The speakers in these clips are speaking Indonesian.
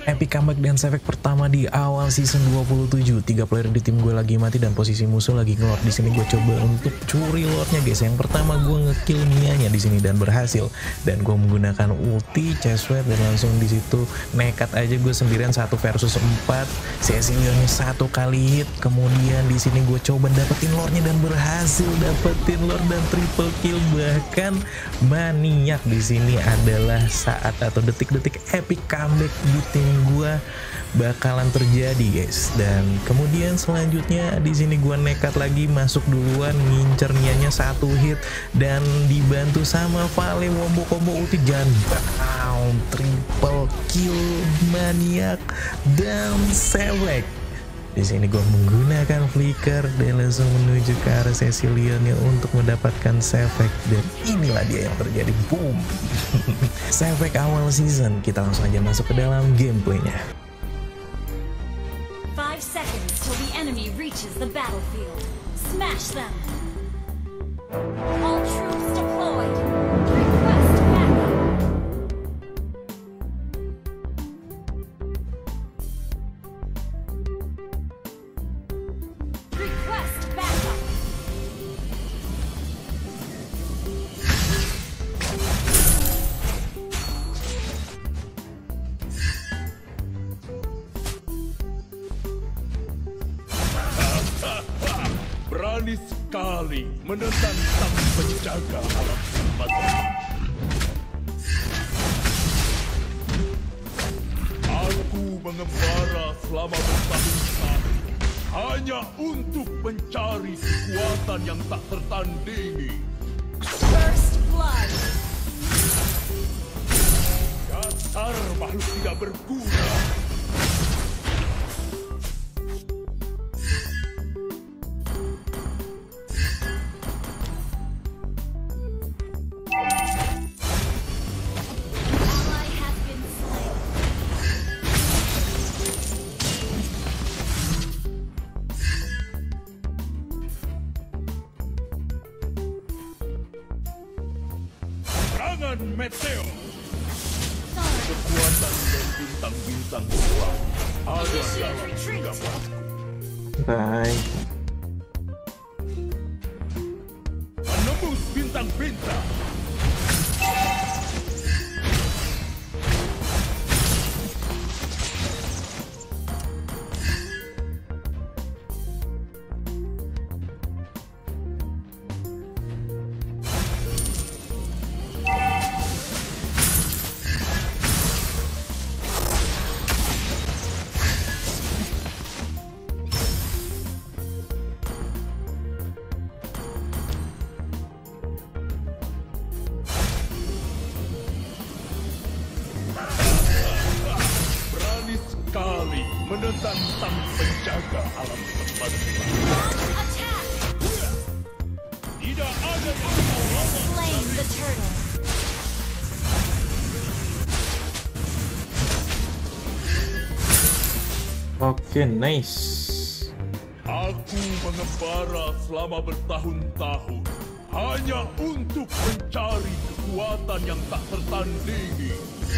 Epic comeback dan efek pertama di awal season 27. 3 player di tim gue lagi mati dan posisi musuh lagi ngelord. Di sini gue coba untuk curi lordnya guys. Yang pertama gue ngekill Mianya di sini dan berhasil. Dan gue menggunakan ulti Cheswet dan langsung di situ nekat aja gue sendirian 1 versus 4. Cecilionnya 1 kali hit. Kemudian di sini gue coba dapetin lordnya dan berhasil dapetin lord dan triple kill. Bahkan maniak di sini adalah saat atau detik-detik epic comeback di tim gua bakalan terjadi guys. Dan kemudian selanjutnya di sini gua nekat lagi masuk duluan ngincer Nianya 1 hit dan dibantu sama Vale wombo combo ulti dan bam, triple kill maniak dan selek. Di sini gue menggunakan flicker dan langsung menuju ke arah Cecilionnya untuk mendapatkan Sevek, dan inilah dia yang terjadi, boom. Sevek awal season. Kita langsung aja masuk ke dalam gameplaynya. 5 seconds till the enemy reaches the battlefield. Smash them. All troops deployed. Request backup. Berani sekali menentang sang penjaga alam semesta. Aku mengembara selama bertahun-tahun hanya untuk mencari kekuatan yang tak tertandingi. First blood. Dasar makhluk tidak berguna. Meteo, kekuatan dan bintang-bintang kuat ada dalam genggamanku. Bye. Menembus bintang-bintang. Kali menentang sang penjaga alam semesta. Tidak ada Slain the turtle. Oke, nice. Aku mengembara selama bertahun-tahun hanya untuk mencari kekuatan yang tak tertandingi.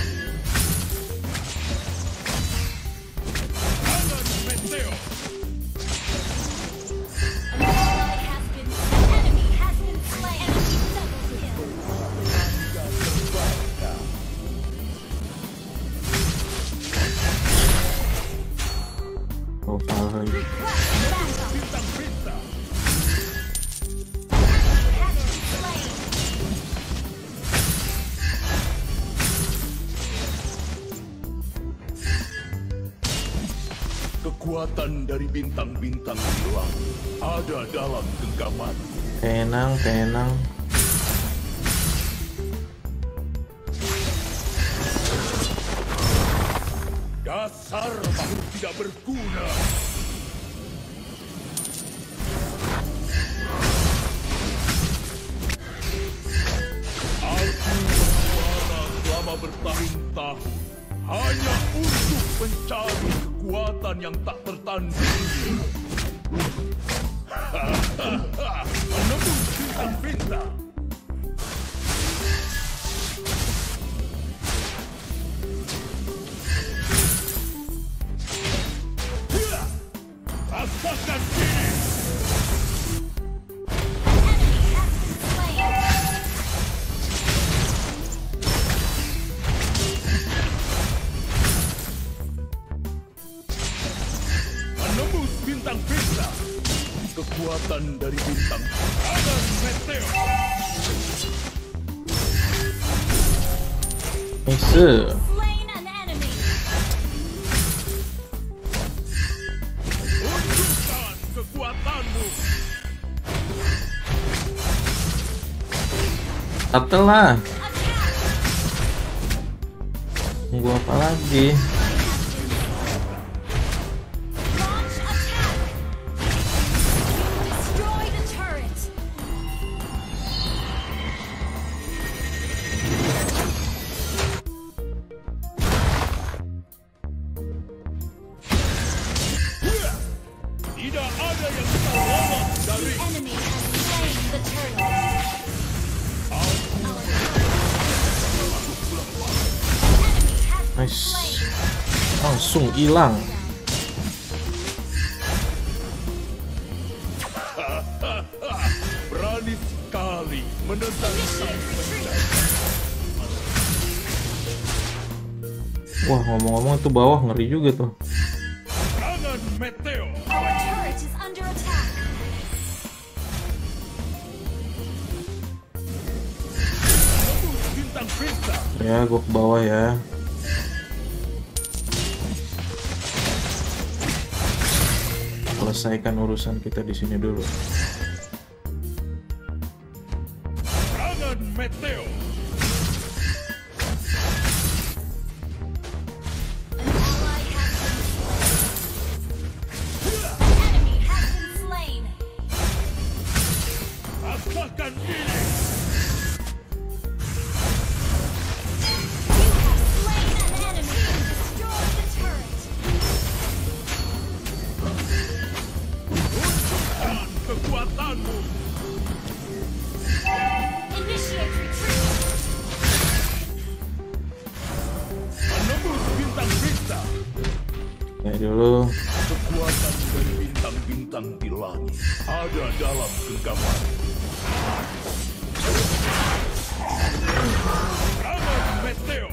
Meteo. Kekuatan dari bintang-bintang hilang ada dalam genggamanku. Tenang, tenang. Dasar makhluk tidak berguna. Aku bersuara selama bertahun-tahun hanya untuk mencari kekuatan yang tak tertandingi. Menembus bintang-bintang. bintang bintang. Kekuatan dari bintang. Serangan meteor. Nice. Slain an enemy. Tunjukkan kekuatanmu. Setelah Attack. tunggu apa lagi? Launch attack. Destroy the turret. Tidak ada yang bisa lolos dari Enemy has slain the turtle. Enemy has been Nice. slain. Langsung hilang. berani sekali menentang sang pencari. Wah, ngomong-ngomong itu bawah ngeri juga tuh. Serangan meteor. Our turret is under attack. Bintang bintang. Ya, gua ke bawah ya. Selesaikan urusan kita di sini dulu. Serangan meteor. Enemy has been slain. Rasakan ini. You have slain an enemy and destroyed the turret. Tunjukkan kekuatanmu. Initiate retreat. Menembus bintang bintang. Ya dulu. Kekuatan dari bintang-bintang di langit ada dalam genggaman. Serangan meteor.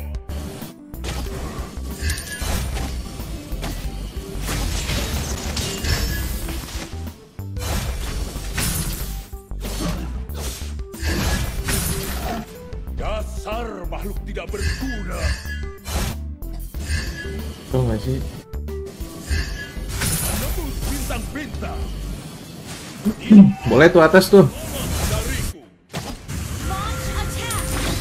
Dasar makhluk tidak berguna. Tuh nggak sih? Menembus bintang-bintang. Boleh tuh atas tuh. Lolos dariku. Launch attack.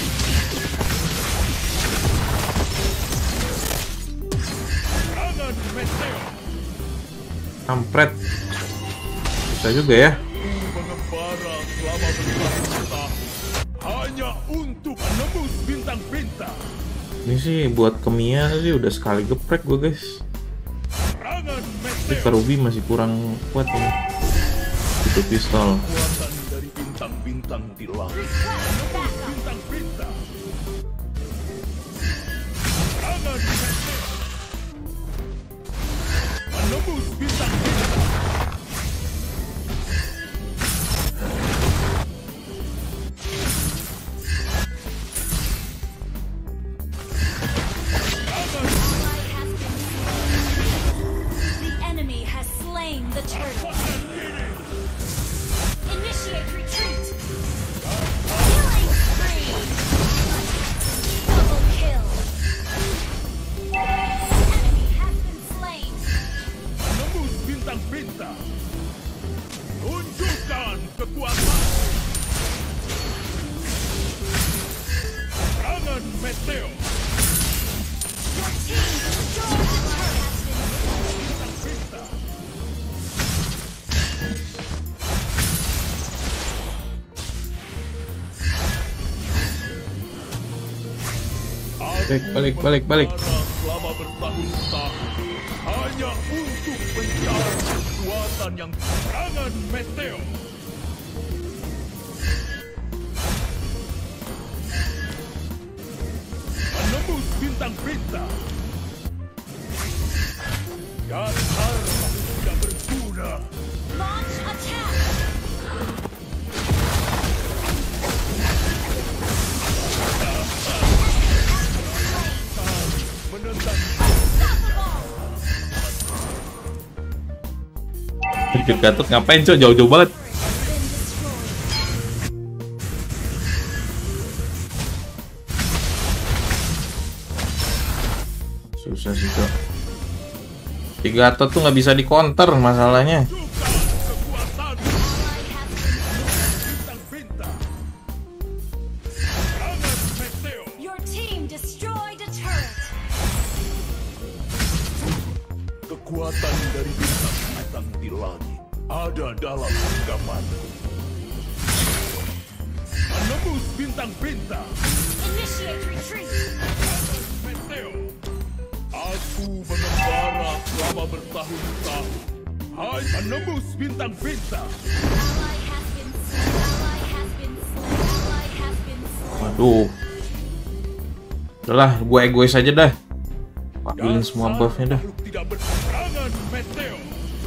Serangan meteor. Kampret. Bisa juga ya. Mengembara selama bertahun-tahun hanya untuk menembus bintang-bintang. Ini sih buat Kemia sih udah sekali geprek gue guys. Serangan Tapi meteor. ke Ruby masih kurang kuat ini. Itu pistol. Kekuatan dari bintang-bintang di langit. Request backup. Bintang-bintang. Serangan meteor. Menembus bintang-bintang. Serangan The enemy has slain the turtle. Initiate retreat. Killing spree. Double kill. Enemy has been slain. menembus bintang-bintang. Tunjukkan kekuatan. Serangan meteor. Your team destroyed the turret. Bintang-bintang. Balik. Selama bertahun-tahun hanya untuk mencari kekuatan yang serangan meteor. Menembus bintang-bintang. Dasar makhluk tidak berguna. Launch attack. Menentang Unstoppable. Sedikit Gatot ngapain cok, jauh-jauh banget. Susah sih cok. Si Gatot tuh nggak bisa di counter masalahnya. Your team destroyed a turret. Kekuatan dari bintang-bintang di langit ada dalam genggamanku. Menembus bintang-bintang. Initiate retreat. Meteo. Aku mengembara selama bertahun-tahun. Hai menembus bintang-bintang. Ally has been slain. Ally has been slain. Ally has been slain. Waduh. Udahlah, gue egois aja dah. Pakulin semua buffnya dah. Makhluk tidak berserangan, Meteo.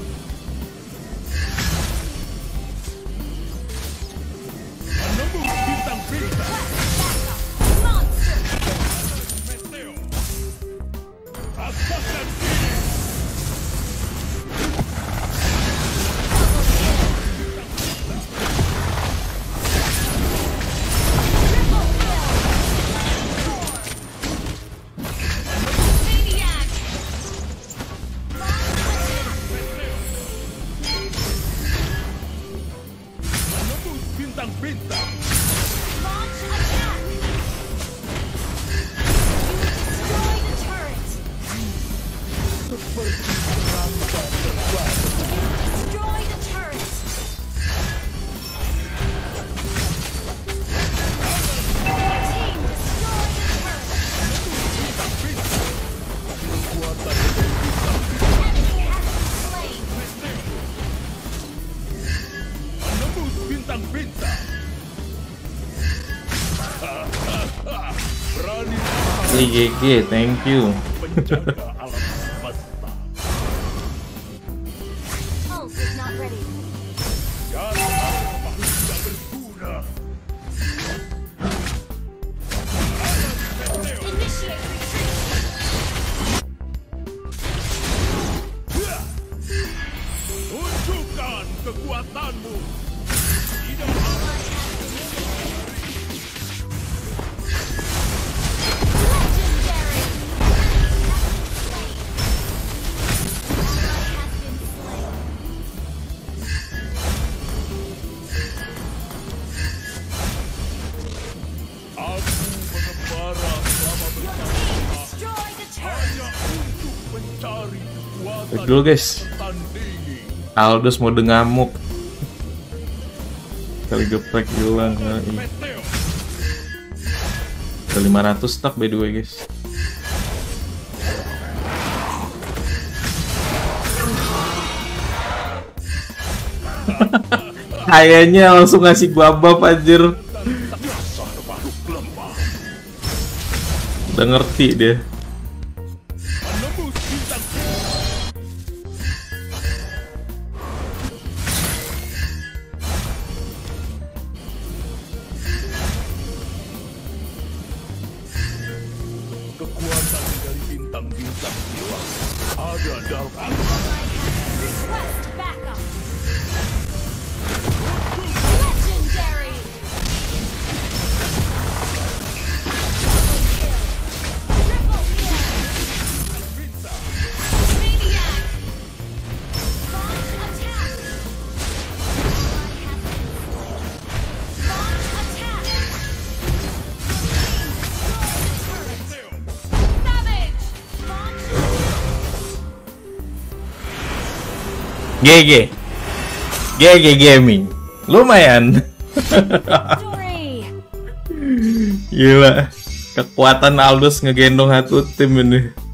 Menembus bintang-bintang. Monster. Meteo. Rasakan ini. Maniac. Menembus bintang-bintang. Launch attack. You destroyed a turret. Destroyed a turret. Your team destroyed a turret. Enemy has been slain. Menembus bintang-bintang. Berani GG, thank you. menjaga alam semesta. Ult is not ready. Jangan makhluk tidak berguna. Initiate retreat. Tunjukkan kekuatanmu. Tidak Legendary. Ally has been slain. aku mengembara selama Your bertahun-tahun team destroyed a turret. hanya untuk mencari kekuatan Baik dulu, guys. tandingi. Aldous mode ngamuk. Kali geprek hilang. Meteo. Ke 500 stack by the way guys. Kayaknya langsung ngasih gua buff anjir. Dasar makhluk lemah. Udah ngerti dia. Menembus bintang-bintang. Kekuatan dari bintang-bintang hilang ada dalam Request backup. Legendary. Triple kill. Maniac. Launch attack. Launch attack. Savage. Launch GG. GG gaming. Lumayan. victory. Gila. Kekuatan Aldous ngegendong satu tim ini.